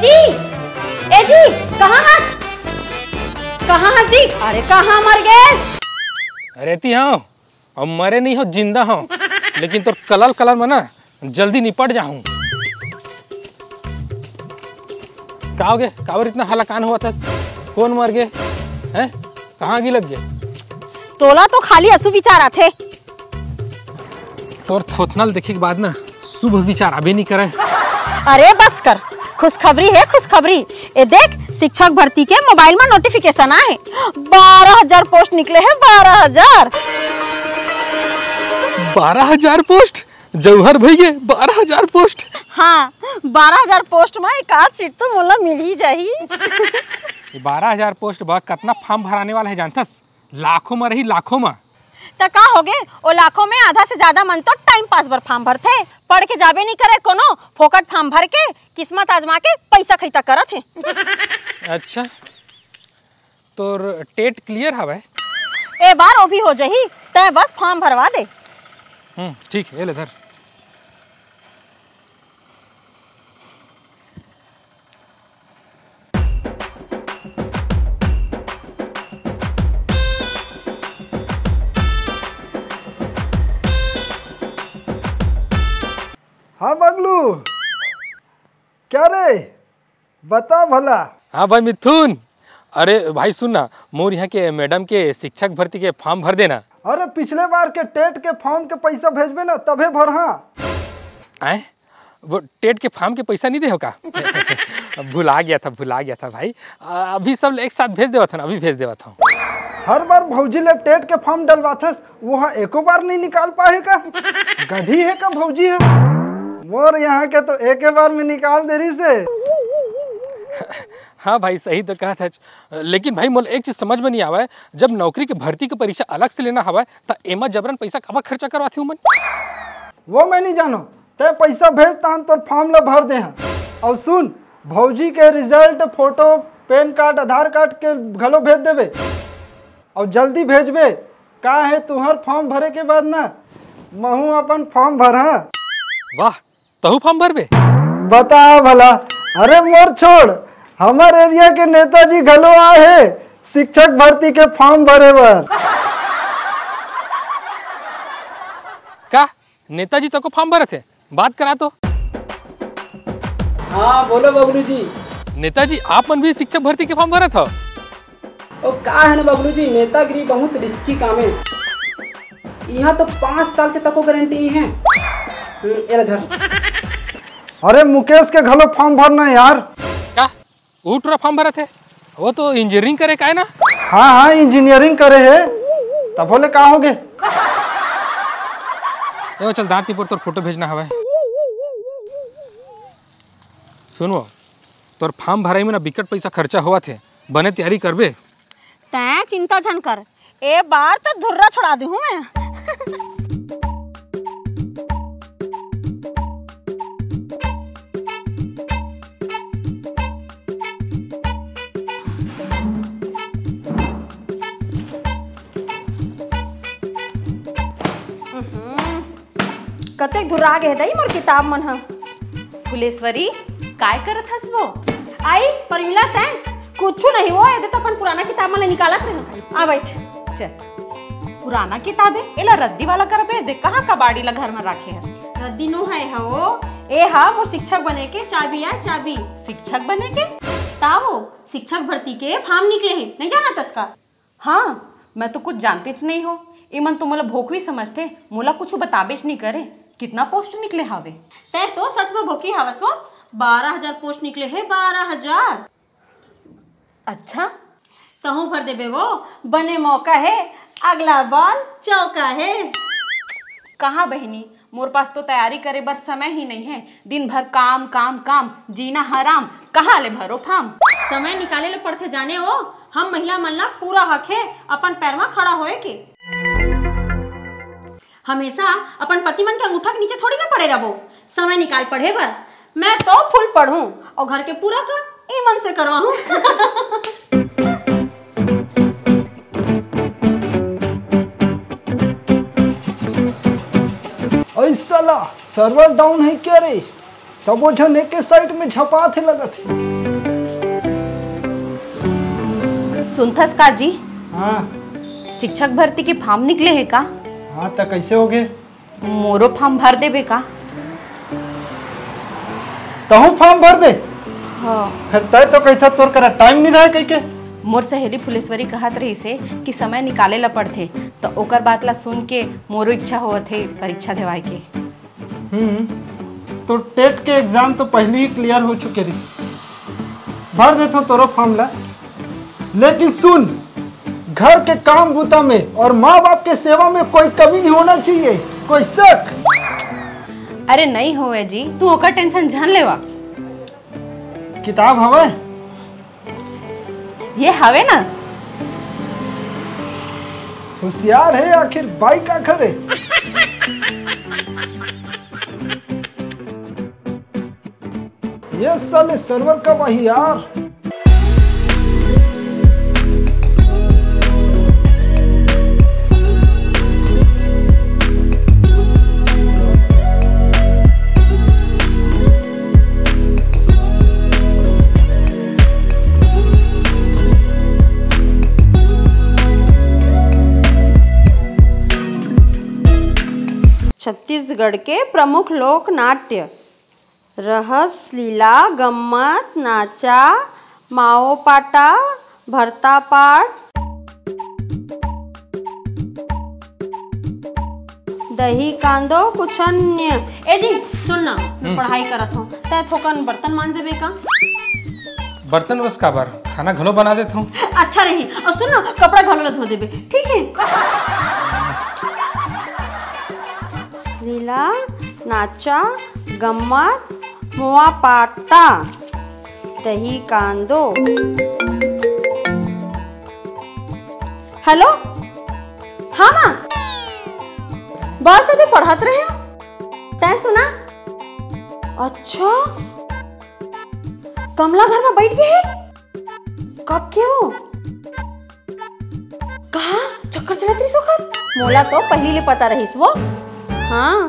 ए जी कहाँ हस जी? अरे कहाँ मर गए? रहती हाँ और मरे नहीं हो, जिंदा हो, लेकिन तो कलर कलर में ना जल्दी निपट जाऊं। का हो गए? काबर इतना हलाकान हुआ था? कौन मर गए हैं? कहाँ की लग गए? तोला तो खाली असु विचारा थे। तोर थोथनल देखे के बाद ना शुभ विचार अभी नहीं करे। अरे बस कर, खुशखबरी है खुशखबरी। ए देख, शिक्षक भर्ती के मोबाइल में नोटिफिकेशन आए। 12,000 पोस्ट निकले हैं। 12,000 12,000 पोस्ट जौहर भैया। 12,000 पोस्ट। हाँ, 12,000 पोस्ट में एक आध सीट तो मोला मिल ही जाही। 12,000 पोस्ट बा कितना फॉर्म भराने वाला है जानथस? लाखों में रही, लाखों में। तो का हो गए? ओ लाखों में आधा से ज्यादा मन तो टाइम पास बर फॉर्म भरथे, पढ़ के जाबे नहीं करे कोनो, फोकट फॉर्म भर के किस्मत आजमा के पैसा खैता करत है। अच्छा, तो टेट क्लियर हवे? ए बार वो भी हो जाही, तय बस फॉर्म भरवा दे। ठीक है, ले धर। हाँ बगलू, क्या रे बता भला। हाँ भाई मिथुन, अरे भाई सुन ना, मोर यहाँ के मैडम के शिक्षक भर्ती के फॉर्म भर देना। अरे पिछले बार के टेट के फॉर्म के पैसा भेजबे ना तबे भर। हाँ आए वो टेट के फॉर्म के पैसा नहीं दे हो का? भुला गया था भाई। अभी सब एक साथ भेज देवा था ना, अभी भेज देवा था। हर बार भौजी ले टेट के फॉर्म डलवाथस, वहाँ एको बार नहीं निकाल पाए का? गधी है का भौजी है? मोर यहाँ के तो एक बार में निकाल दे रही से। हाँ भाई सही तो कहा था, लेकिन भाई मोल एक चीज समझ में नहीं आवा है, जब नौकरी के भर्ती की परीक्षा अलग से लेना हवा तो एमा जबरन पैसा कब खर्चा करवाती हूँ मन? वो मैं नहीं जानो, ते पैसा भेज तान तो फॉर्म ला भर दे। और सुन, भौजी के result, photo, PAN card, Aadhaar card के घलो भेज देवे और जल्दी भेजबे। का है तुहर फॉर्म भरे के बाद ना महू अपन फॉर्म भरा। वाह, तहु फॉर्म भरबे? बता भला। अरे मोर छोड़, हमारे एरिया के नेताजी घलो आए है शिक्षक भर्ती के फॉर्म भरे बर। का नेताजी तक को फॉर्म भरे थे? बात करा तो। हाँ बोलो बबलू जी। नेताजी आप मन भी शिक्षक भर्ती के फॉर्म भरा था? ओ का है ना बबलू जी, नेतागिरी बहुत रिस्की काम है। यहाँ तो 5 साल के तक गारंटी है। इधर। अरे मुकेश के घलो फॉर्म भरना यार। क्या ऊटरा फॉर्म भरा थे? वो तो इंजीनियरिंग करे का है ना? हाँ इंजीनियरिंग करे है। तब बोले कहाँ हो गए? चल दांती पर तोर फोटो भेजना हवा। सुनो, तोर फॉर्म भराई में ना बिकट पैसा खर्चा हुआ थे, बने तैयारी करबे? तैं चिंता झन कर, ए बार तो धुर्रा छोड़ा दी हूँ मैं। कतेक धुर्रा गे दई मोर किताब मन ह। फुलेश्वरी काय करत हस वो? आई परिला तैं कुछ नहीं वो ये तो अपन पुराना किताब मन निकालत रहे। आ बैठ। चल, पुराना किताब है एला रद्दी वाला कर भेज दे। कहाँ कबाड़ी ला घर में रखे हस? रद्दी नो है हो, ए हा वो शिक्षक बने के चाबी है, चाबी। शिक्षक बने के? ताओ शिक्षक भर्ती के फॉर्म निकले हैं, नहीं जाना तस्का? हाँ, मैं तो कुछ जानते नहीं हो। इमन तो मोला भोकवी समझते, मोला कुछ बताबेच नहीं करे। कितना पोस्ट निकले हावे? तै तो सच में भोकी हावस वो। 12,000 पोस्ट निकले है। 12,000। अच्छा, तहु भर देबे वो, बने मौका है, अगला बाल चौका है। कहाँ बहनी, मोर पास तो तैयारी करे बर समय ही नहीं है। दिन भर काम काम काम, जीना हराम। कहाँ ले भरो फार्म? समय निकाले ले पड़ते जाने हो। हम महिला मन ला पूरा हक है अपन पैर में खड़ा होए के। हमेशा अपन पति मन के अंगूठा के नीचे थोड़ी ना पड़े रहो। समय निकाल पढ़े बर। मैं तो फुल पढ़ूं और घर के पूरा काम ईमन से करवाऊं। ऐसा सर्वर डाउन है क्या रे? सबो जन एक साइड में झपा थे लगत। सुनथस का जी, हाँ शिक्षक भर्ती के फॉर्म निकले है का? हाँ तो कैसे हो गए? मोरो फॉर्म भर देबे का? तहु फॉर्म भर दे। हाँ। फिर तय तो कहता तोर करा टाइम नहीं रहे कह के। मोर सहेली फुलेश्वरी कहत रही से कि समय निकाले ला पड़थे, तो ओकर बात ला सुन के मोरो इच्छा होवत है परीक्षा देवाए के। तो टेट के एग्जाम तो पहले ही क्लियर हो चुके रही, भर देता तोरो फॉर्म ला। लेकिन सुन, घर के काम बूता में और माँ बाप के सेवा में कोई कमी नहीं होना चाहिए, कोई शक। अरे नहीं होवे जी, तू ओकर टेंशन जान लेवा। किताब हवे ये हवे ना। होशियार है, आखिर बाई का करे। ये साले सर्वर का वही यार। छत्तीसगढ़ के प्रमुख लोक नाट्य रहस लीला गम्मत नाचा माओ पाटा भरता पाठ दही कांदो कुछ अन्य। ए जी सुन ना, मैं पढ़ाई करत हूँ, तै थोकन बर्तन मांज देबे का? बर्तन बस का बार खाना घलो बना देता हूँ। अच्छा रही। और सुन ना, कपड़ा घलो धो देबे, ठीक है? लीला नाचा गम्मत मुआ पाटा दही कांदो। हेलो, हाँ माँ, बस अभी पढ़त रहे हो, तैं सुना? अच्छा, कमला घर में बैठ गए? कब के हो? कहा चक्कर चला रही सोखर? मोला तो पहले ले पता रहीस वो। हाँ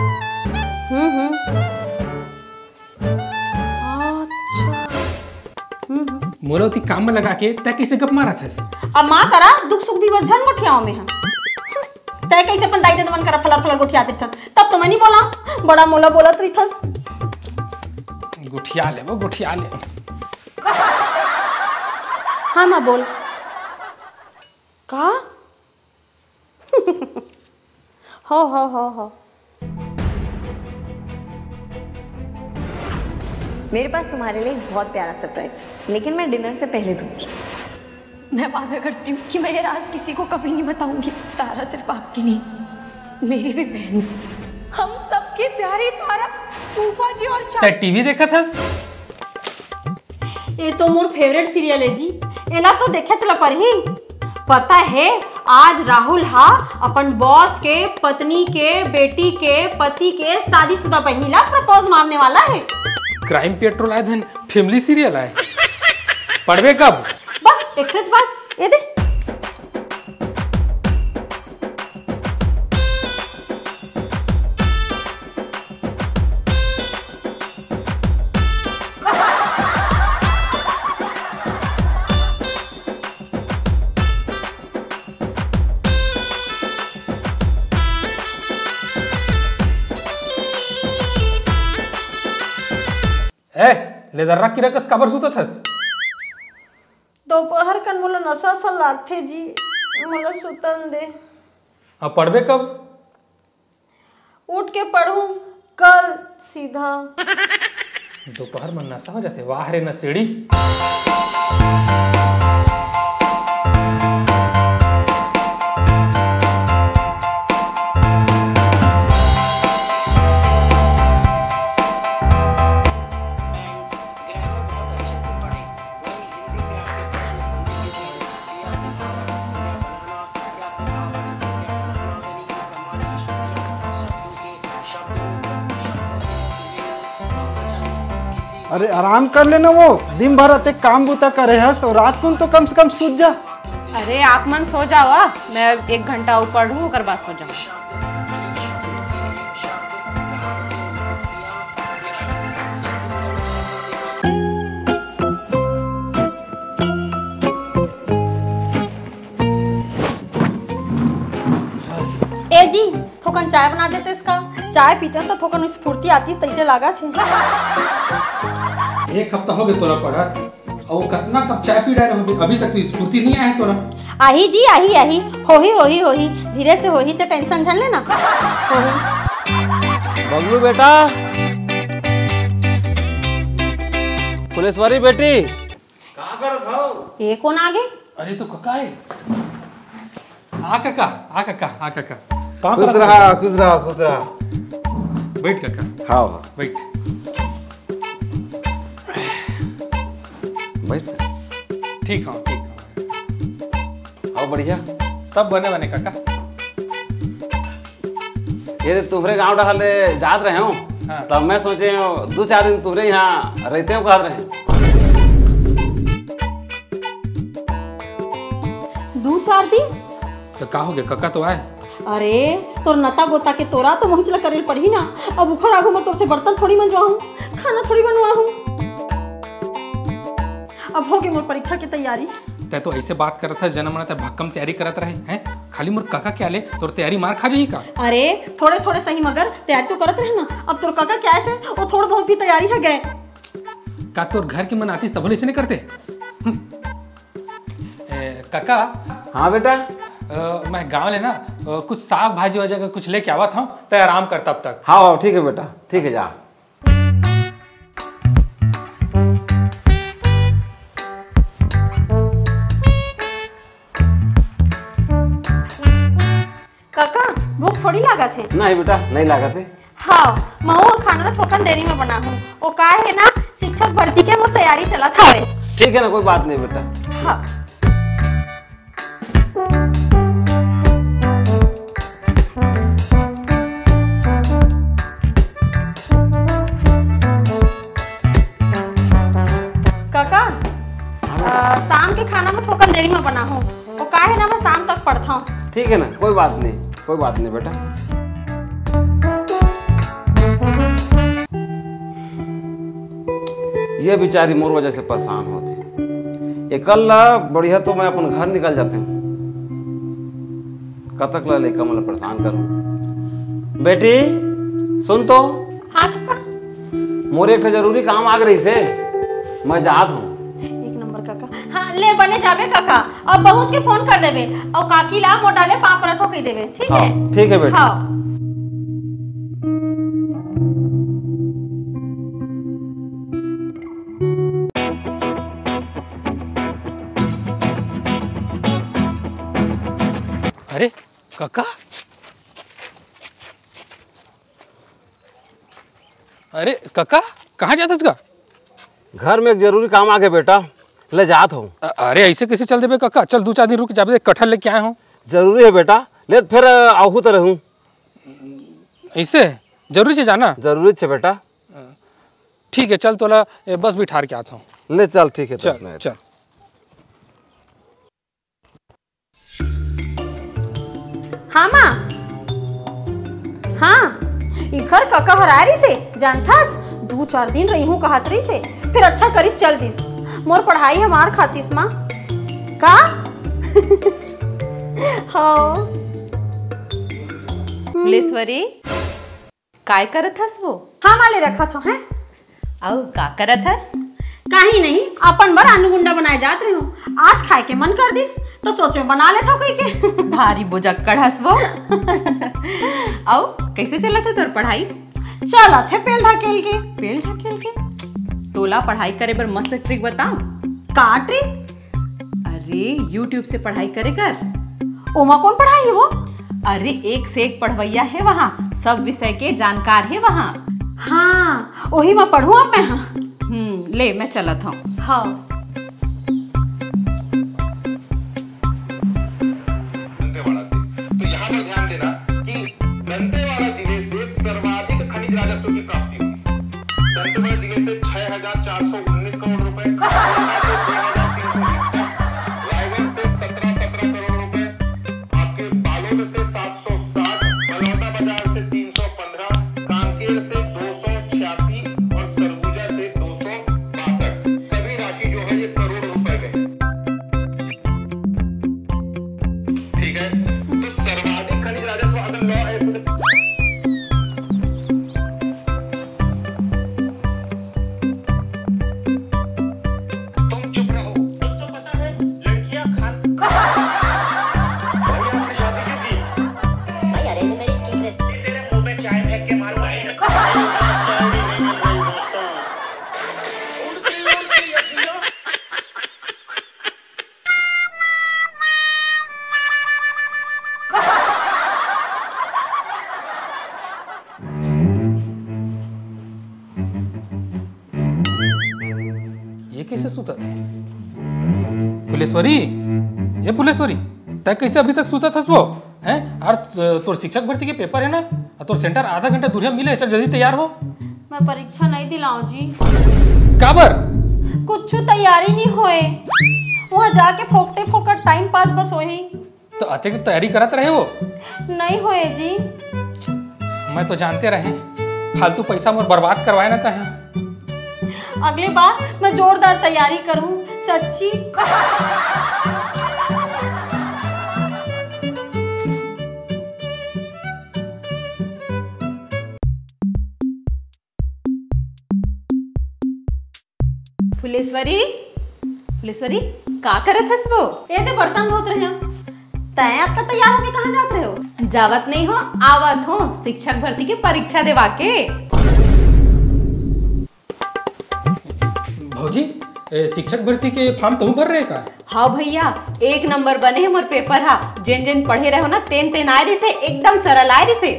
मोलौती काम में लगा के तय कैसे गप मारा थस? अब माँ करा दुख सुख भी बचन गोठियाओं में हम तय कैसे अपन दाई दे मन करा फलर फलर गोठियाते थस, तब तो मैं नहीं बोला, बड़ा मोला बोलत रही थस। गुठिया ले वो गुठिया ले। हाँ माँ बोल। का? हो मेरे पास तुम्हारे लिए बहुत प्यारा सरप्राइज है, लेकिन मैं डिनर से पहले दूंगी। मैं वादा करती हूँ कि मैं ये राज किसी को कभी नहीं बताऊंगी। तारा सिर्फ आपकी नहीं, मेरी भी बहन, हम सबके प्यारी तारा, फूफा जी और तय टीवी देखा थस? ये तो मोर फेवरेट सीरियल है जी, एला तो देखे चला पर ही। पता है आज राहुल अपन बॉस के पत्नी के बेटी के पति के शादीशुदा बहिनी प्रपोज मारने वाला है। क्राइम पेट्रोल आए धन फैमिली सीरियल आए, पढ़वे कब? बस एक बात ये दे। ए लेदर्रा की रकस काबर सुता थस? दोपहर कन मोला नशा सा लागथे जी, मोला सुतन दे। अब पढ़वे कब? उठ के पढ़ूं कल सीधा। दोपहर में नशा हो जाते, वाह रे नशेड़ी। अरे आराम कर लेना, वो दिन भर अते काम बूता करे है, सो रात को तो कम से कम सूझ जा। अरे आप मन सो जाओ, मैं 1 घंटा और पढ़ूं, ओकर बाद सो जाऊं। थोकन चाय बना देते इसका। चाय पीते तो थोकन स्फूर्ति आती तैसे लागा थे। एक हफ्ता हो गया तोरा पढ़त और कितना कप चाय पी रहे हो अभी तक तो स्फूर्ति नहीं आया तोरा। आही जी आही होही धीरे से होही तो टेंशन झन लेना होही। बबलू बेटा, पुलिसवारी बेटी कहाँ कर भाव? ये कौन आगे? अरे तो कका है। आ काका खुश रहा खुश रहा खुश रहा। बैठ काका। हाँ बैठ बैठ। ठीक हो हाँ बढ़िया सब बने काका। ये तुम्हारे गांव डहले जात रहे हो। हाँ। तब मैं सोचे 2-4 दिन तुम्हारे यहाँ रहते हो कहा रहे। 2-4 दिन तो का हो गया काका तो आए। अरे तोर नता गोता के तोरा तो मुंह करे पड़ी ना। अब उखड़ आगू में तोर से बर्तन थोड़ी मंजवाऊं, खाना थोड़ी बनवाऊं। अब हो गई मोर परीक्षा की तैयारी। तै तो ऐसे बात करत है जन्म ते भक्कम तैयारी करत रहे हैं। खाली मोर काका क्या ले तोर तैयारी मार खा जाई का। अरे थोड़े थोड़े सही मगर तैयारी तो करत रहे ना। अब तोर काका क्या है वो थोड़ा बहुत भी तैयारी है गए का तोर घर की मन आतीस तब ऐसे नहीं करते। काका। हाँ बेटा। मैं गांव ले ना कुछ साग भाजी वजह कुछ लेके आवा था तो आराम कर तब तक। हाँ ठीक है बेटा ठीक है जा। काका भूख थोड़ी लागत है? नहीं बेटा नहीं लागत है। हाँ मैं खाना थोड़ा देरी में बना हूँ। वो का है ना शिक्षक भर्ती के वो तैयारी चला था। ठीक है ना कोई बात नहीं बेटा। हाँ। काका शाम के खाना में थोड़ा देरी में बना हूँ। वो का है ना मैं शाम तक पढ़ता हूँ। ठीक है ना कोई बात नहीं बेटा। ये बेचारी मोर वजह से परेशान होती। ये कल बढ़िया तो मैं अपन घर निकल जाते हूँ। कब तक लेकर मतलब परेशान करूँ। बेटी सुन तो। हाँ मोरे एक जरूरी काम आ गई से मैं जात हूँ। एक नंबर काका। हाँ ले बने जावे काका। अब पहुँच के फोन कर देवे और काकी ला मोटाले पापड़ रखो कह देवे। ठीक है? हाँ, ठीक है बेटा। हाँ। अरे काका। अरे काका कहाँ जाता इसका? घर में एक जरूरी काम आ गया बेटा ले जात हूँ। अरे ऐसे कैसे चल देवे काका? चल 2-4 दिन रुक जावे कटहल लेके आए हूँ। जरूरी है बेटा ले फिर आहू तो रहूँ। ऐसे जरूरी से जाना? जरूरी है बेटा। ठीक है चल तोला बस भी ठार के आता हूँ। ले चल ठीक है चल चल। हाँ माँ। हाँ इखर काका हरारी से जानथास 2-4 दिन रही हूँ कहत रही से। फिर अच्छा करिस चल दिस। मोर पढ़ाई हमार खातिस माँ का। हाँ पुलिसवारी काय करत हस वो? हाँ माले रखा था है। औ का करत हस? काही नहीं अपन बर आलू गुंडा बनाए जात रही हूँ। आज खाए के मन कर दिस तो सोचे बना ले था कोई के। भारी बुजक्कड़ हस वो। औ कैसे चला था तोर पढ़ाई? चला थे पेल ढकेल के। पेल ढकेल के? तोला पढ़ाई करे बर मस्त ट्रिक बताऊं? का ट्रिक? अरे YouTube से पढ़ाई करे कर। ओमा कौन पढ़ाई है वो? अरे एक से एक पढ़वैया है वहाँ। सब विषय के जानकार है वहाँ। हाँ वही मैं पढ़ू अब मैं। हाँ ले मैं चलत हूँ। हाँ दंतेवाड़ा से। तो यहाँ पर ध्यान देना कि दंतेवाड़ा जिले से सर्वाधिक खनिज राजस्व की प्राप्ति हुई। दंतेवाड़ा जिले से 6,419 करोड़ रुपए, कोरबा से 2,361, रायगढ़ से 17 करोड़ रुपए, आपके बालोद से 760, बलौदा बाजार से 315, कांकेर से 286 और सरगुजा से 262। सभी राशि जो है कैसे सूता थे? फुलेश्वरी, ये फुलेश्वरी, तय कैसे अभी तक सूता था वो हैं? और तोर शिक्षक भर्ती के पेपर है ना, और तोर सेंटर आधा घंटा दूरिया मिले, चल जल्दी तैयार हो। मैं परीक्षा नहीं दिलाऊं जी। काबर? कुछ तैयारी नहीं होए, वहाँ जाके फोकटे फोकट टाइम पास बस होई। तो अते की तैयारी करत रहे हो? नहीं होए जी। मैं तो जानते रहे, फालतू पैसा मोर बर्बाद करवाए ना तहे। अगली बार मैं जोरदार तैयारी करूं, सच्ची। फुलेश्वरी, फुलेश्वरी का करत हस वो? ये तो बर्तन धोत रहे हैं। तय आपका तैयार होके कहाँ जात रहे हो? जावत नहीं हो, आवत हो शिक्षक भर्ती की परीक्षा देवा के। भौजी, शिक्षक भर्ती के फॉर्म तुम भर रहे का? हाँ भैया, 1 नंबर बने हैं मोर पेपर हा। जेन जेन पढ़े रहो ना तेन तेन आए से एकदम सरल आए से।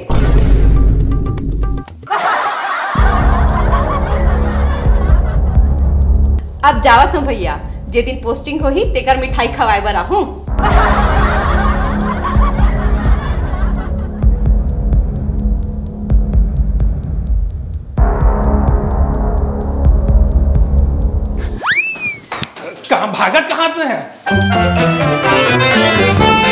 अब जावत हूँ भैया, जे दिन पोस्टिंग हो ही तेकर मिठाई खवाए बर आहूं। कहाँ भागत कहाँ से है?